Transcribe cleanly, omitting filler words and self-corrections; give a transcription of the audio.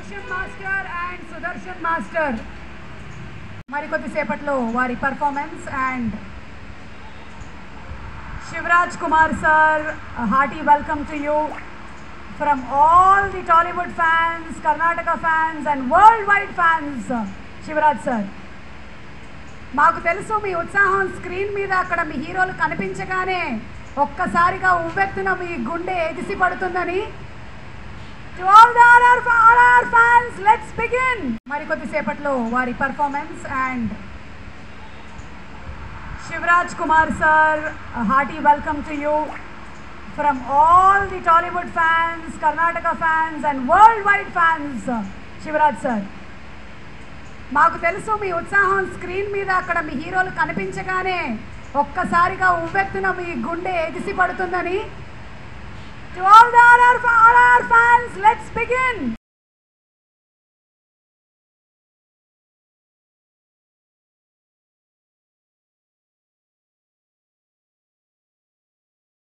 Darshan Master and Sudarshan Master marikoddi sepatlo vari performance and Shivraj Kumar sir, a hearty welcome to you from all the Tollywood fans, Karnataka fans and worldwide fans. Shivraj sir, మాకు తెలుసు మీ ఉత్సాహం screen మీద అక్కడ మీ హీరోలు కనిపించగానే ఒక్కసారిగా ఉవ్వెత్తున మీ గుండె ఎగిసి పడుతుందని. To all the RRR fans, let's begin. marikoddi sepatlo vari performance and Shivraj Kumar sir, a hearty welcome to you from all the Tollywood fans, Karnataka fans and worldwide fans. Shivraj sir, మాకు తెలుసు మీ ఉత్సాహం screen మీద అక్కడ మీ హీరోలు కనిపించగానే ఒక్కసారిగా ఉవ్వెత్తున మీ గుండె ఎగిసి పడుతుందని. To all the RRR fans, let's begin.